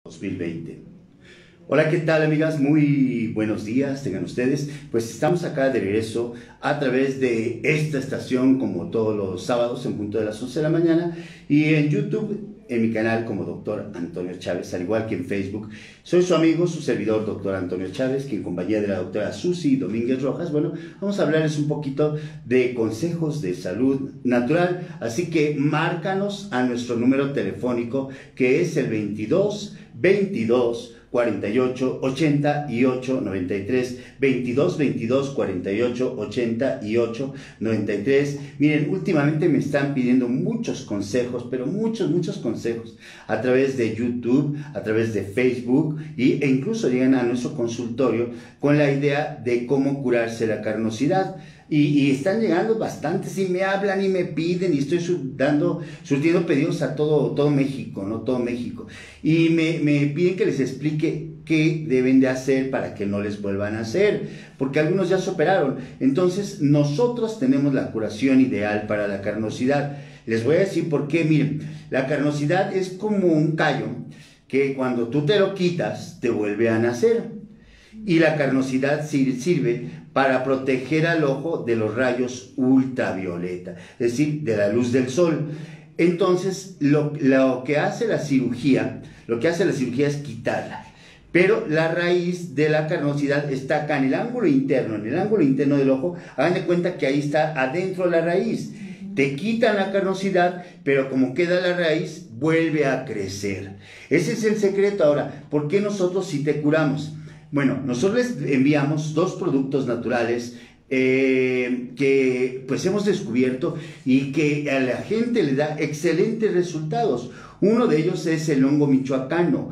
2020. Hola, ¿qué tal, amigas? Muy buenos días, tengan ustedes. Pues estamos acá de regreso a través de esta estación, como todos los sábados en punto de las 11 de la mañana, y en YouTube, en mi canal como Dr. Antonio Chávez, al igual que en Facebook. Soy su amigo, su servidor, Dr. Antonio Chávez, que en compañía de la doctora Susi Domínguez Rojas, bueno, vamos a hablarles un poquito de consejos de salud natural. Así que márcanos a nuestro número telefónico, que es el 22 22 48 88 93, 22 22 48 88 93. Miren, últimamente me están pidiendo muchos consejos, pero muchos consejos a través de YouTube, a través de Facebook, e incluso llegan a nuestro consultorio con la idea de cómo curarse la carnosidad. Y están llegando bastantes y me hablan y me piden, y estoy surtiendo pedidos a todo México, ¿no? Todo México. Y me piden que les explique qué deben de hacer para que no les vuelvan a hacer, porque algunos ya se operaron. Entonces, nosotros tenemos la curación ideal para la carnosidad. Les voy a decir por qué. Miren, la carnosidad es como un callo que cuando tú te lo quitas, te vuelve a nacer. Y la carnosidad sirve para proteger al ojo de los rayos ultravioleta, es decir, de la luz del sol. Entonces, lo que hace la cirugía es quitarla. Pero la raíz de la carnosidad está acá en el ángulo interno del ojo. Hagan de cuenta que ahí está adentro la raíz. Te quitan la carnosidad, pero como queda la raíz, vuelve a crecer. Ese es el secreto. Ahora, ¿por qué nosotros sí te curamos? Bueno, nosotros les enviamos dos productos naturales que pues hemos descubierto y que a la gente le da excelentes resultados. Uno de ellos es el hongo michoacano.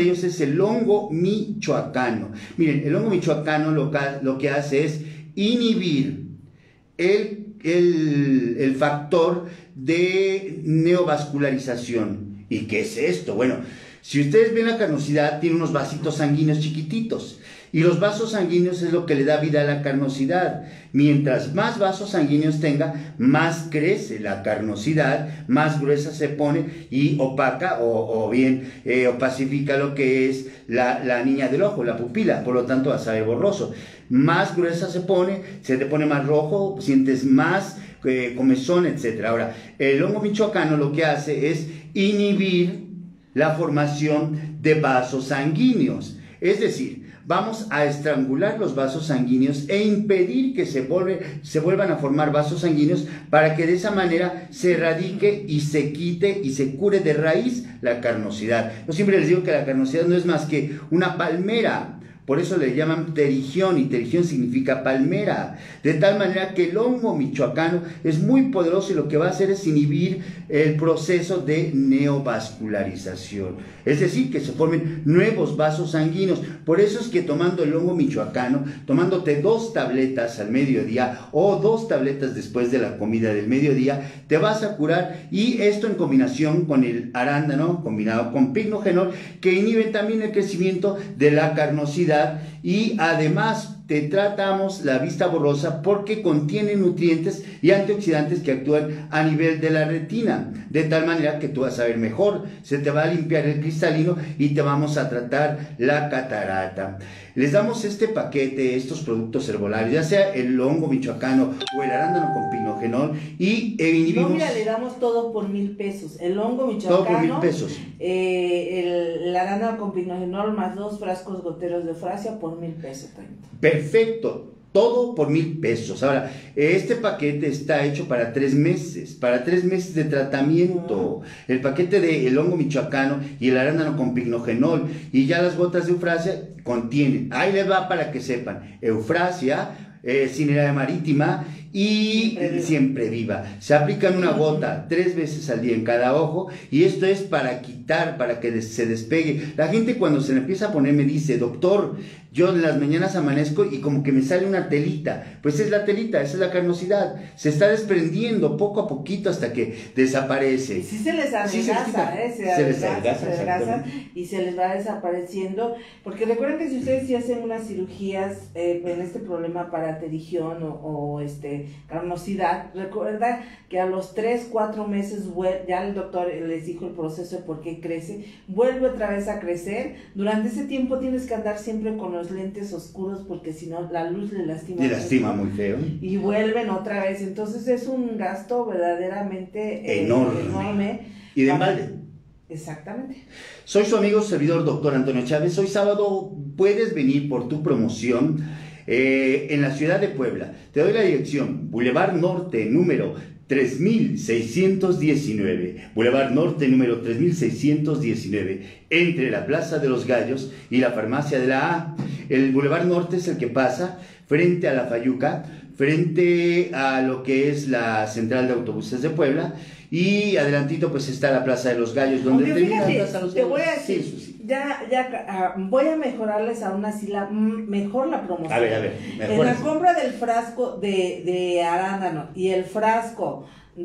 Miren, el hongo michoacano lo que hace es inhibir el factor de neovascularización. ¿Y qué es esto? Bueno, si ustedes ven la carnosidad, tiene unos vasitos sanguíneos chiquititos. Y los vasos sanguíneos es lo que le da vida a la carnosidad. Mientras más vasos sanguíneos tenga, más crece la carnosidad, más gruesa se pone y opaca o bien opacifica lo que es la niña del ojo, la pupila. Por lo tanto, va a saber borroso. Más gruesa se te pone más rojo, sientes más comezón, etc. Ahora, el hongo michoacano lo que hace es inhibir la formación de vasos sanguíneos. Es decir, vamos a estrangular los vasos sanguíneos e impedir que se vuelvan a formar vasos sanguíneos, para que de esa manera se erradique y se quite y se cure de raíz la carnosidad. Yo siempre les digo que la carnosidad no es más que una palmera. Por eso le llaman pterigión, y pterigión significa palmera. De tal manera que el hongo michoacano es muy poderoso, y lo que va a hacer es inhibir el proceso de neovascularización. Es decir, que se formen nuevos vasos sanguíneos. Por eso es que tomando el hongo michoacano, tomándote 2 tabletas al mediodía o 2 tabletas después de la comida del mediodía, te vas a curar. Y esto en combinación con el arándano, combinado con picnogenol, que inhiben también el crecimiento de la carnosidad. Y además te tratamos la vista borrosa porque contiene nutrientes y antioxidantes que actúan a nivel de la retina, de tal manera que tú vas a ver mejor, se te va a limpiar el cristalino y te vamos a tratar la catarata. Les damos este paquete, estos productos herbolarios, ya sea el hongo michoacano o el arándano con picnogenol, y inhibimos... No, mira, le damos todo por 1,000 pesos. El hongo michoacano, todo por 1,000 pesos. El arándano con picnogenol más 2 frascos goteros de eufrasia por 1,000 pesos también. Perfecto, todo por 1,000 pesos. Ahora, este paquete está hecho para 3 meses de tratamiento. El paquete del hongo michoacano y el arándano con picnogenol, y ya las gotas de eufrasia contienen, ahí les va para que sepan, eufrasia, cinerea marítima y siempre viva. Se aplican una gota 3 veces al día en cada ojo, y esto es para quitar, para que se despegue. La gente cuando se le empieza a poner me dice: doctor, yo en las mañanas amanezco y como que me sale una telita. Pues es la telita, esa es la carnosidad. Se está desprendiendo poco a poquito hasta que desaparece. Y sí se les adelgaza, se les adelgaza y se les va desapareciendo. Porque recuerden que si ustedes sí hacen unas cirugías en este problema para pterigión o carnosidad, recuerda que a los 3, 4 meses ya el doctor les dijo el proceso de por qué crece, vuelve otra vez a crecer. Durante ese tiempo tienes que andar siempre con los lentes oscuros porque si no la luz le lastima. Le lastima muy feo. Y vuelven otra vez, entonces es un gasto verdaderamente enorme. Y de embalde. Exactamente. Soy su amigo servidor doctor Antonio Chávez. Hoy sábado puedes venir por tu promoción en la ciudad de Puebla. Te doy la dirección: Boulevard Norte número 3619, Boulevard Norte número 3619, entre la Plaza de los Gallos y la Farmacia de la A. El Boulevard Norte es el que pasa frente a la Fayuca, frente a lo que es la central de autobuses de Puebla, y adelantito pues está la Plaza de los Gallos, donde te voy a decir, sí. Voy a mejorarles aún así mejor la promoción. A ver, en la compra del frasco de arándano y el frasco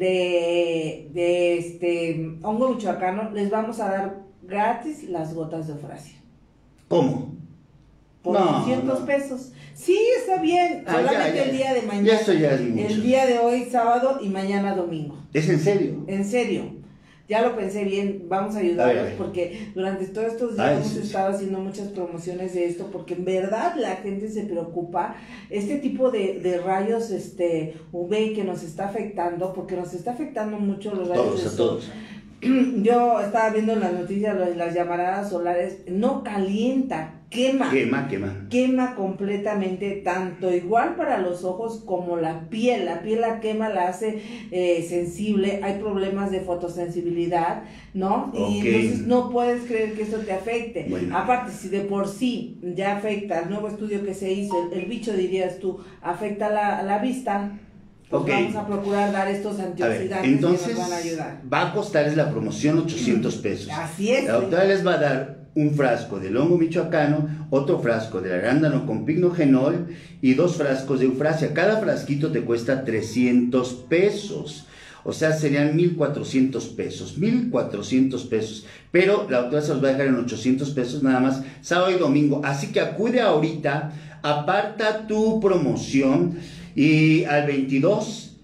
de hongo michoacano, les vamos a dar gratis las gotas de eufrasia. ¿Cómo? Por 200 pesos. Sí, está bien. Solamente ya. El día de mañana. Eso ya es mucho. El día de hoy, sábado, y mañana, domingo. ¿Es en serio? En serio. Ya lo pensé bien. Vamos a ayudarlos porque durante todos estos días hemos estado haciendo muchas promociones de esto porque en verdad la gente se preocupa. Este tipo de rayos UV que nos está afectando, porque nos está afectando mucho los rayos de sol. Todos. Yo estaba viendo en las noticias las llamaradas solares, no calienta, quema completamente, tanto igual para los ojos como la piel la quema, la hace sensible, hay problemas de fotosensibilidad, ¿no? Y entonces no puedes creer que eso te afecte. Bueno. Aparte, si de por sí ya afecta, el nuevo estudio que se hizo, el bicho dirías tú, afecta la vista. Pues vamos a procurar dar estos antioxidantes entonces, que nos van a ayudar. Va a costarles la promoción 800 pesos. Así es. La doctora les va a dar un frasco del hongo michoacano, otro frasco del arándano con pignogenol y 2 frascos de eufrasia. Cada frasquito te cuesta 300 pesos. O sea, serían 1,400 pesos. 1,400 pesos. Pero la doctora se los va a dejar en 800 pesos nada más, sábado y domingo. Así que acude ahorita, aparta tu promoción. Y al 22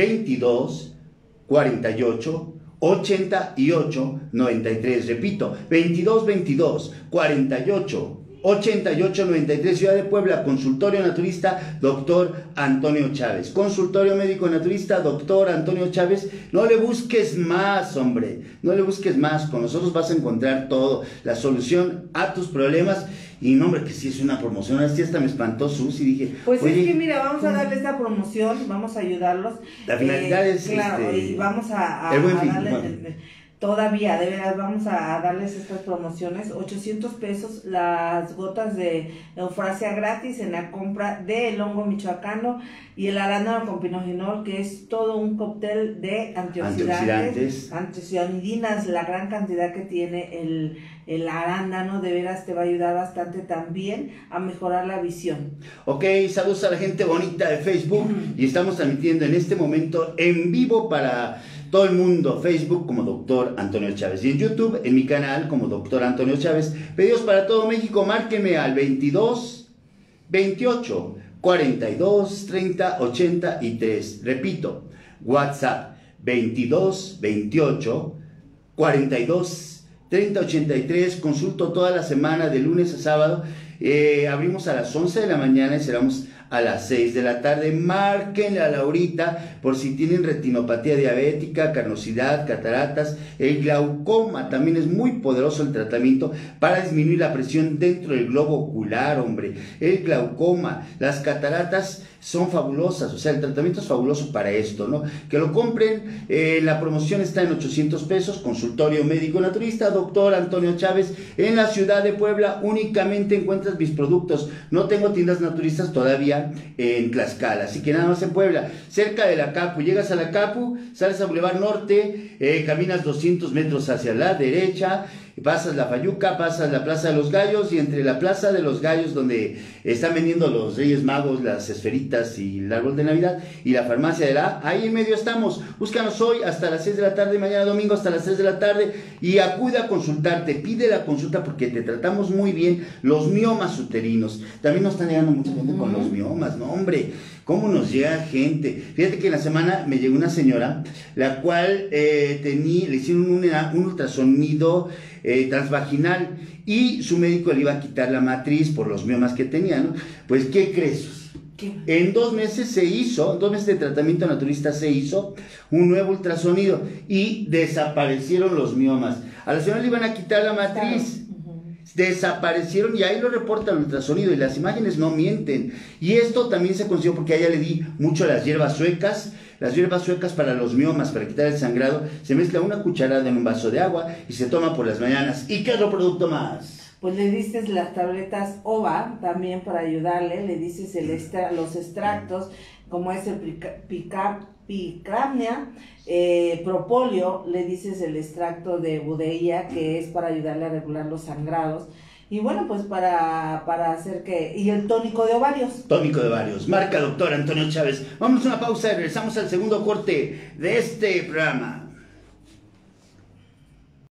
48 88 93, repito, 22 48 88 93, Ciudad de Puebla, consultorio naturista, doctor Antonio Chávez. Consultorio médico naturista, doctor Antonio Chávez. No le busques más, hombre, no le busques más. Con nosotros vas a encontrar todo, la solución a tus problemas. Y no, hombre, que sí es una promoción, así hasta me espantó Susi, dije... Pues es que mira, vamos a darle esta promoción, vamos a ayudarlos. La finalidad es... Claro, y vamos a darle... Todavía, de verdad, vamos a darles estas promociones, 800 pesos, las gotas de eufrasia gratis en la compra del hongo michoacano y el arándano con pinogenol, que es todo un cóctel de antioxidantes, antocianidinas, la gran cantidad que tiene el arándano, de veras te va a ayudar bastante también a mejorar la visión. Ok, saludos a la gente bonita de Facebook y estamos transmitiendo en este momento en vivo para... todo el mundo, Facebook como Doctor Antonio Chávez y en YouTube, en mi canal como Doctor Antonio Chávez. Pedidos para todo México, márquenme al 22 28 42 30 83. Repito, WhatsApp 22 28 42 30 83. Consulto toda la semana de lunes a sábado. Abrimos a las 11 de la mañana y cerramos a las 6 de la tarde. Márquenle a Laurita por si tienen retinopatía diabética, carnosidad, cataratas, el glaucoma. También es muy poderoso el tratamiento para disminuir la presión dentro del globo ocular, hombre. El glaucoma, las cataratas son fabulosas, o sea, el tratamiento es fabuloso para esto, ¿no? Que lo compren, la promoción está en 800 pesos, consultorio médico naturista, doctor Antonio Chávez, en la ciudad de Puebla. Únicamente encuentras mis productos, no tengo tiendas naturistas todavía en Tlaxcala, así que nada más en Puebla, cerca de la Capu. Llegas a la Capu, sales a Boulevard Norte, caminas 200 metros hacia la derecha, pasas la Fayuca, pasas la Plaza de los Gallos, y entre la Plaza de los Gallos, donde están vendiendo los Reyes Magos, las esferitas y el árbol de Navidad, y la Farmacia de la A, ahí en medio estamos. Búscanos hoy hasta las 6 de la tarde, mañana domingo hasta las 3 de la tarde, y acude a consultarte, pide la consulta porque te tratamos muy bien. Los miomas uterinos, también nos están llegando mucha gente con los miomas, no hombre, cómo nos llega gente. Fíjate que en la semana me llegó una señora, la cual le hicieron un ultrasonido transvaginal y su médico le iba a quitar la matriz por los miomas que tenía, ¿no? Pues, ¿qué crees? En 2 meses de tratamiento naturista se hizo un nuevo ultrasonido y desaparecieron los miomas. A la señora le iban a quitar la matriz, desaparecieron y ahí lo reporta el ultrasonido y las imágenes no mienten. Y esto también se consiguió porque a ella le di mucho las hierbas suecas. Las hierbas suecas para los miomas, para quitar el sangrado, se mezcla una cucharada en un vaso de agua y se toma por las mañanas. ¿Y qué otro producto más? Pues le diste las tabletas OVA también para ayudarle, le dices los extractos, como es el picramnia, propóleo, le dices el extracto de budeía, que es para ayudarle a regular los sangrados. Y bueno, pues para hacer que... Y el tónico de ovarios. Tónico de ovarios. Marca doctor Antonio Chávez. Vamos a una pausa y regresamos al segundo corte de este programa.